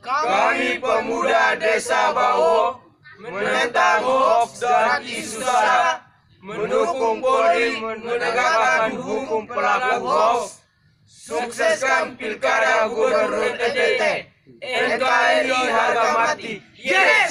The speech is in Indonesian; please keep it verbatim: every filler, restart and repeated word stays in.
Kami pemuda Desa Bawo menentang hoaks dan isu sara, mendukung Polri menegakkan hukum pelaku hoaks, sukseskan Pilkada Gubernur N T T, N K R I harga mati. Yes!